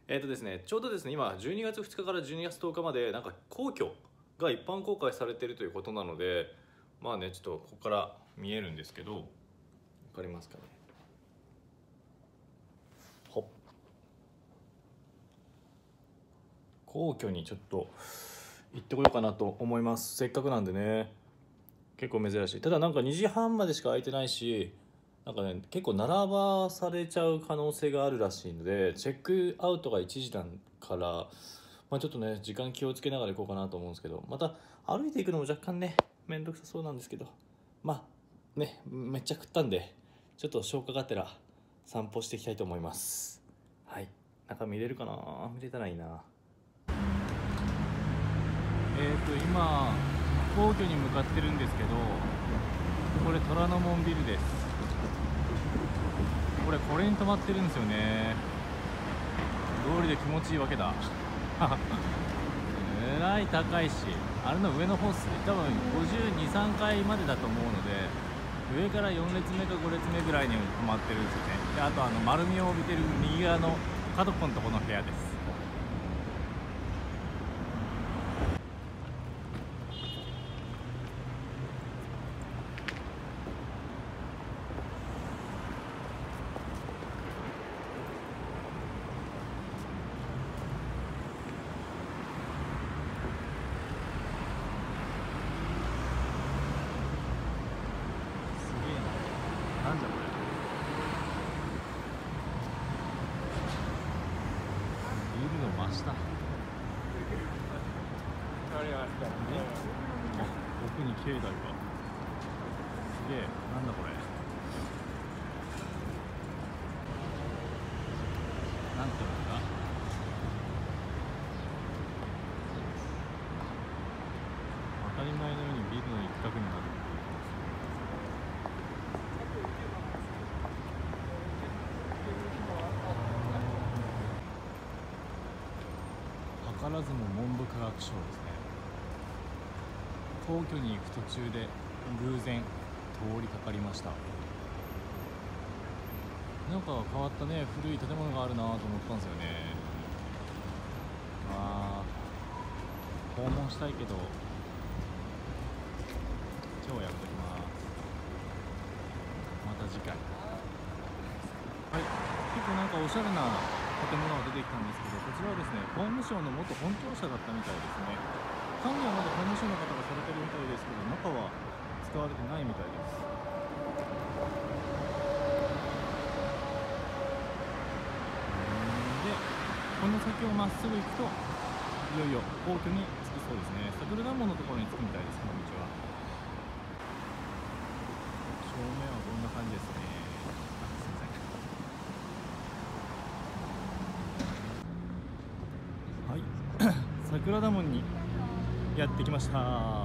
ですね、ちょうどですね、今12月2日から12月10日までなんか皇居が一般公開されているということなので、まあね、ちょっとここから見えるんですけど、わかりますかね。ほっ、皇居にちょっと行ってこようかなと思います。せっかくなんでね。結構珍しい。ただなんか2時半までしか空いてないし、なんかね結構並ばされちゃう可能性があるらしいので、チェックアウトが1時だから、まあ、ちょっとね時間気をつけながら行こうかなと思うんですけど、また歩いていくのも若干ね面倒くさそうなんですけど、まあねめっちゃ食ったんで、ちょっと消化がてら散歩していきたいと思います。はい、中見れるかな。見れたらいいな。今皇居に向かってるんですけど、これ虎ノ門ビルです。これに止まってるんですよね。通りで気持ちいいわけだ。えらい高いし、あれの上の方っすね。多分52、3階までだと思うので、上から4列目か5列目ぐらいに止まってるんですよね。で、あと丸みを帯びてる右側の角っこのところの部屋です。なんだこれ。ビルの真下。奥に境内が。すげえ、なんだこれ。なんていうんだ。当たり前のようにビルの一角になる。図らずも文部科学省ですね。皇居に行く途中で偶然通りかかりました。なんか変わったね、古い建物があるなと思ったんですよね。まあ訪問したいけど今日はやめときます。また次回。はい、結構なんかおしゃれな建物が出てきたんですけど、こちらはですね、法務省の元本庁舎だったみたいですね。管理はまだ法務省の方がされてるみたいですけど、中は使われてないみたいです。で、この先をまっすぐ行くと、いよいよ皇居に着きそうですね。桜田門のところに着くみたいです、この道は。正面はこんな感じですね。すいません。はい、桜田門にやってきました。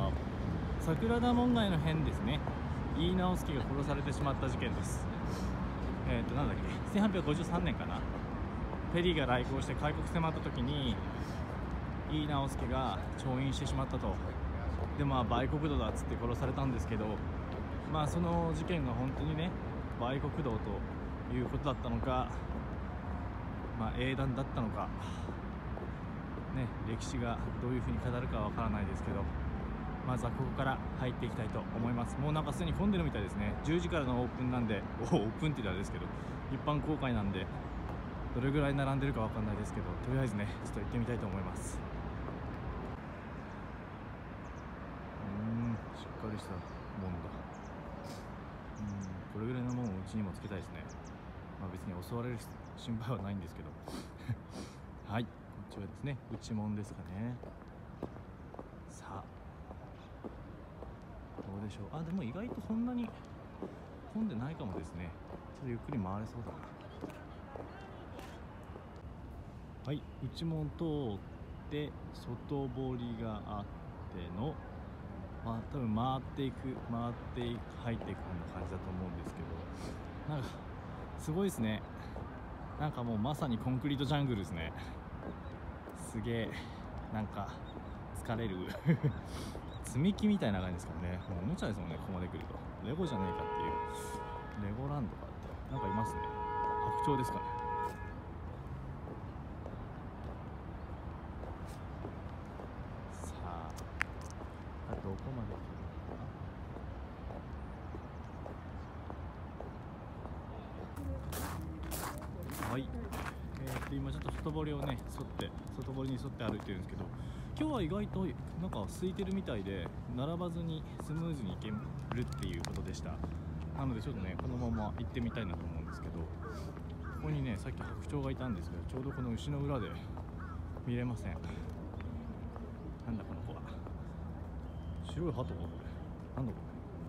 桜田門外の変ですね。井伊直弼が殺されてしまった事件です。なんだっけ、1853年かな。ペリーが来航して開国迫った時に井伊直弼が調印してしまったと。でまあ売国奴だっつって殺されたんですけど、まあその事件が本当にね売国奴ということだったのか、まあ英断だったのかね、歴史がどういう風に語るかはわからないですけど、まずはここから入っていきたいと思います。もうなんかすでに混んでるみたいですね。10時からのオープンなんで、オープンって言ったらあれですけど、一般公開なんでどれぐらい並んでるかわかんないですけど、とりあえずねちょっと行ってみたいと思います。しっかりしたもんだ。これぐらいのもんをうちにもつけたいですね。まあ別に襲われる心配はないんですけどはい、こっちはですね内門ですかね。さあどうでしょう。あ、でも意外とそんなに混んでないかもですね。ちょっとゆっくり回れそうだな。はい、内門通って外堀があっての、まあ多分回っていく入っていくような感じだと思うんですけど、なんかすごいですね。なんかもうまさにコンクリートジャングルですね。すげえ、なんか疲れる積み木みたいな感じですからね。もうおもちゃですもんね、ここまで来ると。レゴじゃねえかっていう。レゴランドかってなんかいますね。白鳥ですかね。 で今ちょっと外堀をね外堀に沿って歩いてるんですけど、今日は意外となんか空いてるみたいで並ばずにスムーズに行けるっていうことでした。なのでちょっとねこのまま行ってみたいなと思うんですけど、ここにねさっき白鳥がいたんですけど、ちょうどこの牛の裏で見れません。なんだこの子は。白い鳩かこれ。なんだこ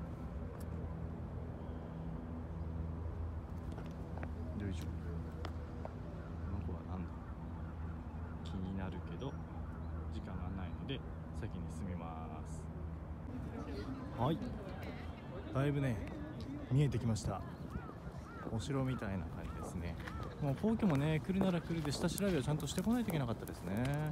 れ。よいしょ。この子はなんだ。気になるけど時間がないので先に進みます。はい。だいぶね見えてきました。お城みたいな感じですね。もう皇居もね来るなら来るで下調べをちゃんとしてこないといけなかったですね。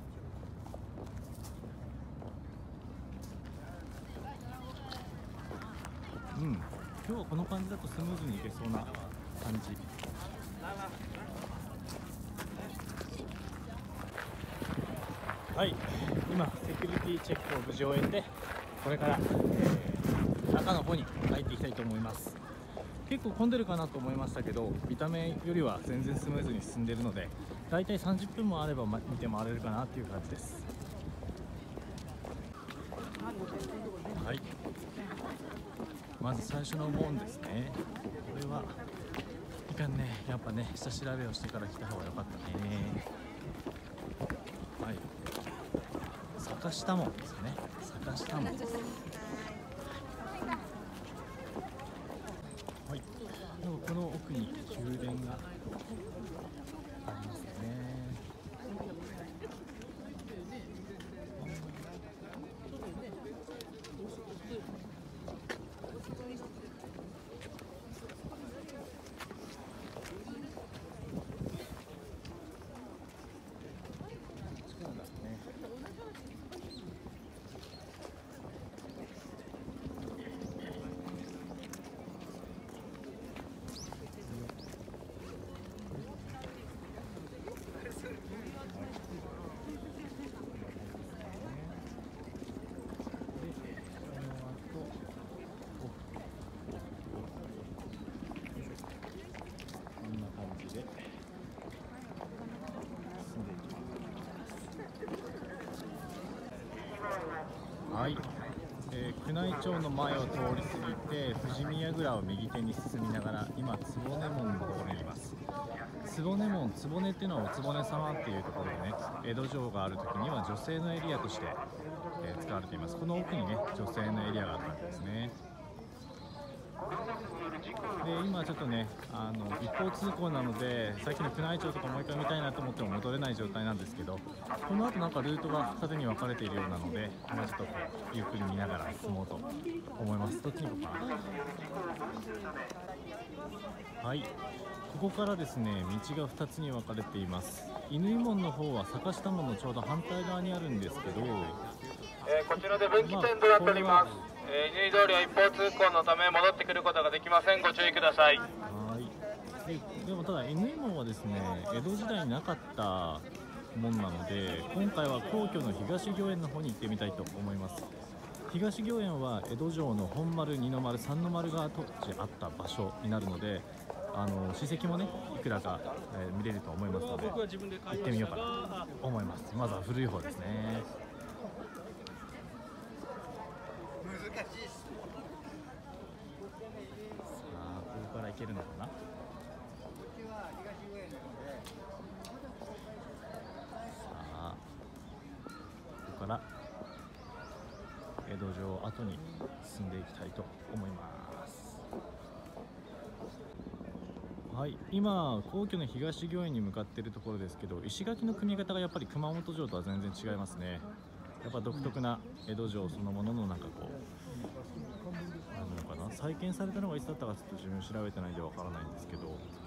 今日はこの感じだとスムーズにいけそうな感じ。はい、今セキュリティチェックを無事終えて、これから、中の方に入っていきたいと思います。結構混んでるかなと思いましたけど、見た目よりは全然スムーズに進んでいるので、だいたい30分もあれば見て回れるかなっていう感じです。はい、まず最初の門ですね。これはいかんね、やっぱね下調べをしてから来た方が良かったね。はい、坂下門ですね。坂下門。はい、この奥に宮殿がありますね。はい、宮内庁の前を通り過ぎて富士宮倉を右手に進みながら今坪根門のところにいます。坪根門、坪根っていうのはお坪根様っていうところでね、江戸城がある時には女性のエリアとして、使われています。この奥にね女性のエリアがあったんですね。で今ちょっとね一方通行なので、さっきの宮内庁とかもう一回見たいなと思っても戻れない状態なんですけど、この後なんかルートが縦に分かれているようなので、もうちょっとこうゆっくり見ながら進もうと思います。どっちに行こうかな。はい、ここからですね道が2つに分かれています。乾門の方は坂下門のちょうど反対側にあるんですけど、 こちらで分岐点となっております。乾通りは一方通行のため戻ってくることができません。ご注意ください。 はい。でもただ乾門はですね江戸時代になかった門なので、今回は皇居の東御苑の方に行ってみたいと思います。東御苑は江戸城の本丸、二の丸、三の丸が当時あった場所になるので、史跡もねいくらか、見れると思いますので行ってみようかなと思います。まずは古い方ですね。さあここから行けるのかな。さあここから江戸城跡に進んでいきたいと思います。はい、今皇居の東御苑に向かっているところですけど、石垣の組み方がやっぱり熊本城とは全然違いますね。やっぱ独特な江戸城そのもののなんかこうなんのかな、再建されたのがいつだったかちょっと自分調べてないんでわからないんですけど、